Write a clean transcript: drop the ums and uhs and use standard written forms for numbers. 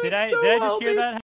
Did It's I so did I just well, hear dude. that?